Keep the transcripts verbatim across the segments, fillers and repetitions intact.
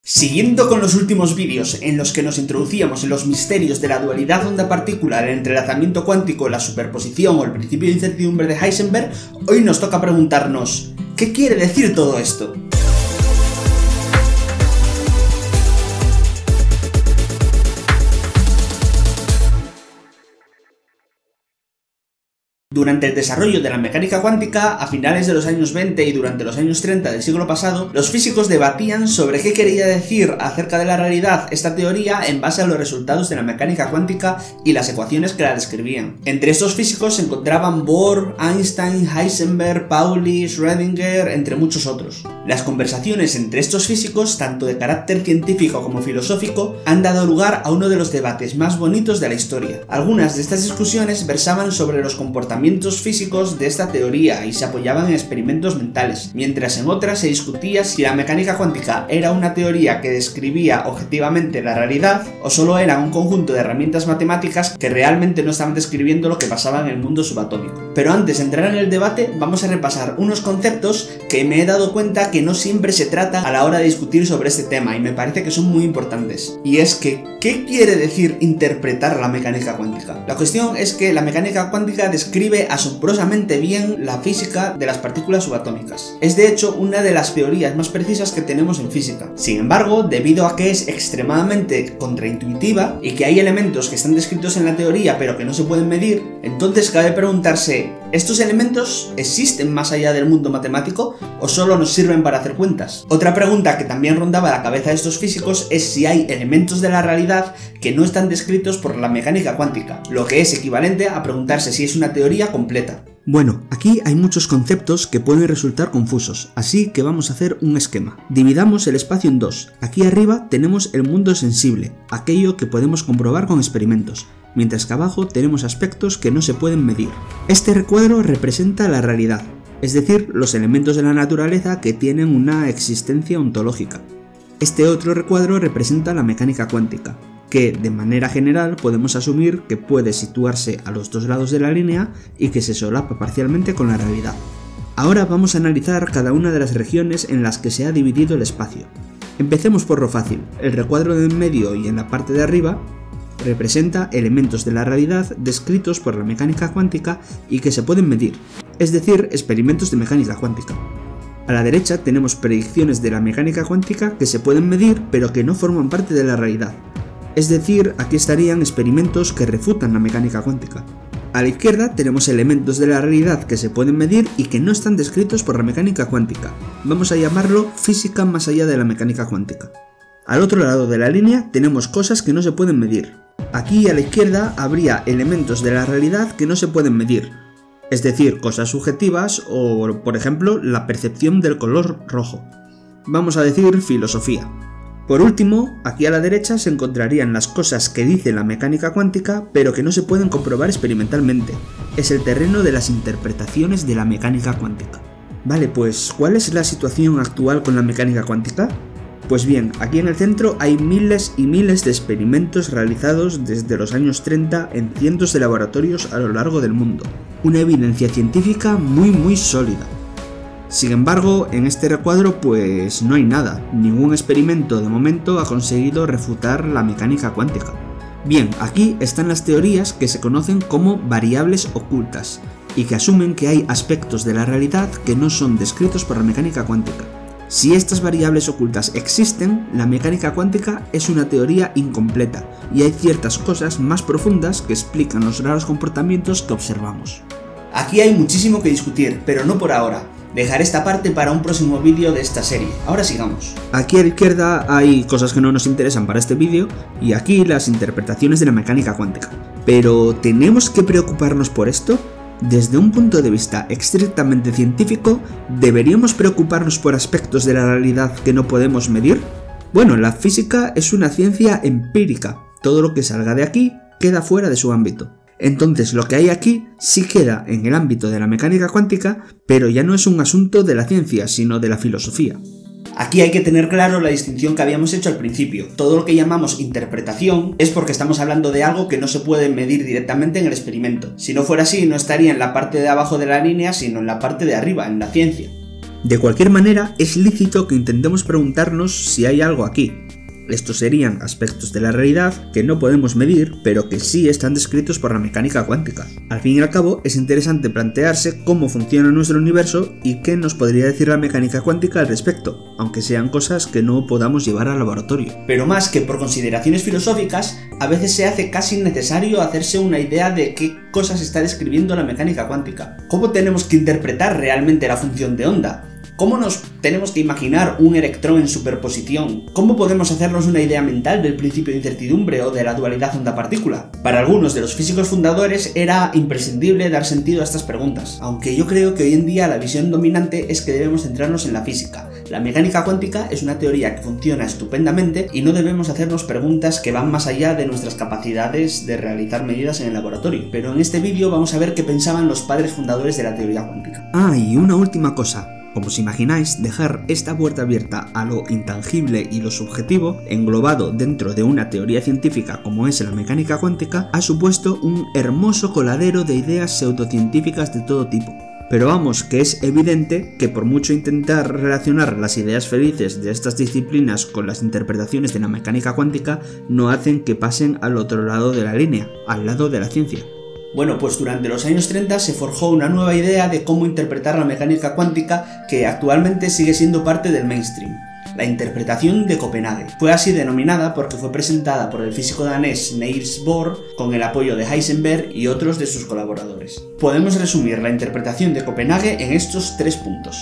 Siguiendo con los últimos vídeos en los que nos introducíamos en los misterios de la dualidad onda-partícula, el entrelazamiento cuántico, la superposición o el principio de incertidumbre de Heisenberg, hoy nos toca preguntarnos, ¿qué quiere decir todo esto? Durante el desarrollo de la mecánica cuántica, a finales de los años veinte y durante los años treinta del siglo pasado, los físicos debatían sobre qué quería decir acerca de la realidad esta teoría en base a los resultados de la mecánica cuántica y las ecuaciones que la describían. Entre estos físicos se encontraban Bohr, Einstein, Heisenberg, Pauli, Schrödinger, entre muchos otros. Las conversaciones entre estos físicos, tanto de carácter científico como filosófico, han dado lugar a uno de los debates más bonitos de la historia. Algunas de estas discusiones versaban sobre los comportamientos físicos de esta teoría y se apoyaban en experimentos mentales, mientras en otras se discutía si la mecánica cuántica era una teoría que describía objetivamente la realidad o solo era un conjunto de herramientas matemáticas que realmente no estaban describiendo lo que pasaba en el mundo subatómico. Pero antes de entrar en el debate, vamos a repasar unos conceptos que me he dado cuenta que no siempre se trata a la hora de discutir sobre este tema y me parece que son muy importantes. Y es que, ¿qué quiere decir interpretar la mecánica cuántica? La cuestión es que la mecánica cuántica describe asombrosamente bien la física de las partículas subatómicas. Es de hecho una de las teorías más precisas que tenemos en física. Sin embargo, debido a que es extremadamente contraintuitiva y que hay elementos que están descritos en la teoría pero que no se pueden medir, entonces cabe preguntarse, ¿estos elementos existen más allá del mundo matemático o solo nos sirven para hacer cuentas? Otra pregunta que también rondaba la cabeza de estos físicos es si hay elementos de la realidad que no están descritos por la mecánica cuántica, lo que es equivalente a preguntarse si es una teoría completa. Bueno, aquí hay muchos conceptos que pueden resultar confusos, así que vamos a hacer un esquema. Dividamos el espacio en dos. Aquí arriba tenemos el mundo sensible, aquello que podemos comprobar con experimentos, mientras que abajo tenemos aspectos que no se pueden medir. Este recuadro representa la realidad, es decir, los elementos de la naturaleza que tienen una existencia ontológica. Este otro recuadro representa la mecánica cuántica, que de manera general podemos asumir que puede situarse a los dos lados de la línea y que se solapa parcialmente con la realidad. Ahora vamos a analizar cada una de las regiones en las que se ha dividido el espacio. Empecemos por lo fácil. El recuadro de en medio y en la parte de arriba representa elementos de la realidad descritos por la mecánica cuántica y que se pueden medir, es decir, experimentos de mecánica cuántica. A la derecha tenemos predicciones de la mecánica cuántica que se pueden medir pero que no forman parte de la realidad. Es decir, aquí estarían experimentos que refutan la mecánica cuántica. A la izquierda tenemos elementos de la realidad que se pueden medir y que no están descritos por la mecánica cuántica. Vamos a llamarlo física más allá de la mecánica cuántica. Al otro lado de la línea tenemos cosas que no se pueden medir. Aquí a la izquierda habría elementos de la realidad que no se pueden medir, es decir, cosas subjetivas o, por ejemplo, la percepción del color rojo. Vamos a decir filosofía. Por último, aquí a la derecha se encontrarían las cosas que dice la mecánica cuántica pero que no se pueden comprobar experimentalmente. Es el terreno de las interpretaciones de la mecánica cuántica. Vale, pues ¿cuál es la situación actual con la mecánica cuántica? Pues bien, aquí en el centro hay miles y miles de experimentos realizados desde los años treinta en cientos de laboratorios a lo largo del mundo. Una evidencia científica muy muy sólida. Sin embargo, en este recuadro pues no hay nada, ningún experimento de momento ha conseguido refutar la mecánica cuántica. Bien, aquí están las teorías que se conocen como variables ocultas y que asumen que hay aspectos de la realidad que no son descritos por la mecánica cuántica. Si estas variables ocultas existen, la mecánica cuántica es una teoría incompleta y hay ciertas cosas más profundas que explican los raros comportamientos que observamos. Aquí hay muchísimo que discutir, pero no por ahora. Dejaré esta parte para un próximo vídeo de esta serie. Ahora sigamos. Aquí a la izquierda hay cosas que no nos interesan para este vídeo y aquí las interpretaciones de la mecánica cuántica. Pero ¿tenemos que preocuparnos por esto? Desde un punto de vista estrictamente científico, ¿deberíamos preocuparnos por aspectos de la realidad que no podemos medir? Bueno, la física es una ciencia empírica. Todo lo que salga de aquí queda fuera de su ámbito. Entonces lo que hay aquí sí queda en el ámbito de la mecánica cuántica, pero ya no es un asunto de la ciencia, sino de la filosofía. Aquí hay que tener claro la distinción que habíamos hecho al principio. Todo lo que llamamos interpretación es porque estamos hablando de algo que no se puede medir directamente en el experimento. Si no fuera así, no estaría en la parte de abajo de la línea, sino en la parte de arriba, en la ciencia. De cualquier manera, es lícito que intentemos preguntarnos si hay algo aquí. Estos serían aspectos de la realidad que no podemos medir, pero que sí están descritos por la mecánica cuántica. Al fin y al cabo, es interesante plantearse cómo funciona nuestro universo y qué nos podría decir la mecánica cuántica al respecto, aunque sean cosas que no podamos llevar al laboratorio. Pero más que por consideraciones filosóficas, a veces se hace casi necesario hacerse una idea de qué cosas está describiendo la mecánica cuántica. ¿Cómo tenemos que interpretar realmente la función de onda? ¿Cómo nos tenemos que imaginar un electrón en superposición? ¿Cómo podemos hacernos una idea mental del principio de incertidumbre o de la dualidad onda-partícula? Para algunos de los físicos fundadores era imprescindible dar sentido a estas preguntas, aunque yo creo que hoy en día la visión dominante es que debemos centrarnos en la física. La mecánica cuántica es una teoría que funciona estupendamente y no debemos hacernos preguntas que van más allá de nuestras capacidades de realizar medidas en el laboratorio. Pero en este vídeo vamos a ver qué pensaban los padres fundadores de la teoría cuántica. Ah, y una última cosa. Como os imagináis, dejar esta puerta abierta a lo intangible y lo subjetivo, englobado dentro de una teoría científica como es la mecánica cuántica, ha supuesto un hermoso coladero de ideas pseudocientíficas de todo tipo. Pero vamos, que es evidente que por mucho intentar relacionar las ideas felices de estas disciplinas con las interpretaciones de la mecánica cuántica, no hacen que pasen al otro lado de la línea, al lado de la ciencia. Bueno, pues durante los años treinta se forjó una nueva idea de cómo interpretar la mecánica cuántica que actualmente sigue siendo parte del mainstream: la interpretación de Copenhague. Fue así denominada porque fue presentada por el físico danés Niels Bohr con el apoyo de Heisenberg y otros de sus colaboradores. Podemos resumir la interpretación de Copenhague en estos tres puntos.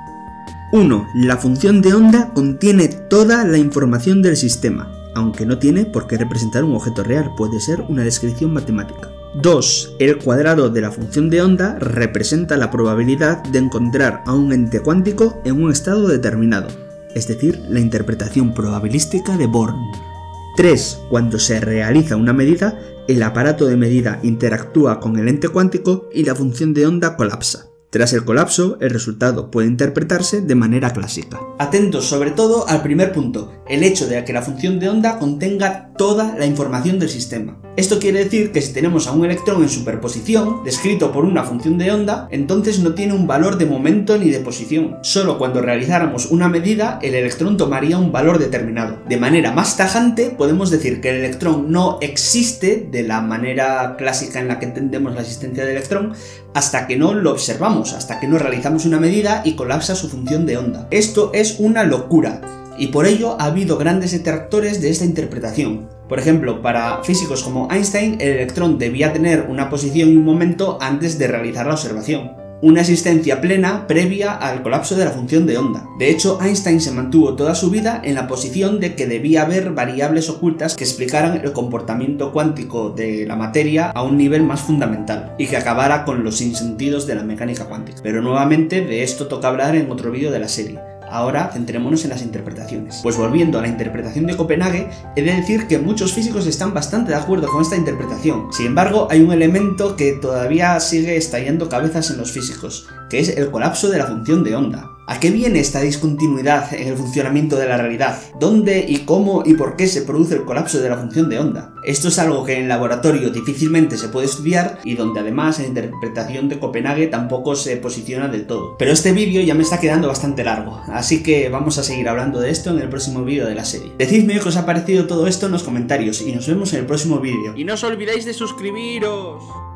uno. La función de onda contiene toda la información del sistema, aunque no tiene por qué representar un objeto real, puede ser una descripción matemática. dos. El cuadrado de la función de onda representa la probabilidad de encontrar a un ente cuántico en un estado determinado, es decir, la interpretación probabilística de Born. tres. Cuando se realiza una medida, el aparato de medida interactúa con el ente cuántico y la función de onda colapsa. Tras el colapso, el resultado puede interpretarse de manera clásica. Atentos sobre todo al primer punto, el hecho de que la función de onda contenga toda la información del sistema. Esto quiere decir que si tenemos a un electrón en superposición, descrito por una función de onda, entonces no tiene un valor de momento ni de posición. Solo cuando realizáramos una medida, el electrón tomaría un valor determinado. De manera más tajante, podemos decir que el electrón no existe de la manera clásica en la que entendemos la existencia del electrón, hasta que no lo observamos, hasta que no realizamos una medida y colapsa su función de onda. Esto es una locura, y por ello ha habido grandes detractores de esta interpretación. Por ejemplo, para físicos como Einstein, el electrón debía tener una posición y un momento antes de realizar la observación, una existencia plena previa al colapso de la función de onda. De hecho, Einstein se mantuvo toda su vida en la posición de que debía haber variables ocultas que explicaran el comportamiento cuántico de la materia a un nivel más fundamental, y que acabara con los sinsentidos de la mecánica cuántica. Pero nuevamente de esto toca hablar en otro vídeo de la serie. Ahora centrémonos en las interpretaciones. Pues volviendo a la interpretación de Copenhague, he de decir que muchos físicos están bastante de acuerdo con esta interpretación. Sin embargo, hay un elemento que todavía sigue estallando cabezas en los físicos, que es el colapso de la función de onda. ¿A qué viene esta discontinuidad en el funcionamiento de la realidad? ¿Dónde y cómo y por qué se produce el colapso de la función de onda? Esto es algo que en laboratorio difícilmente se puede estudiar y donde además la interpretación de Copenhague tampoco se posiciona del todo. Pero este vídeo ya me está quedando bastante largo, así que vamos a seguir hablando de esto en el próximo vídeo de la serie. Decidme qué os ha parecido todo esto en los comentarios y nos vemos en el próximo vídeo. Y no os olvidéis de suscribiros.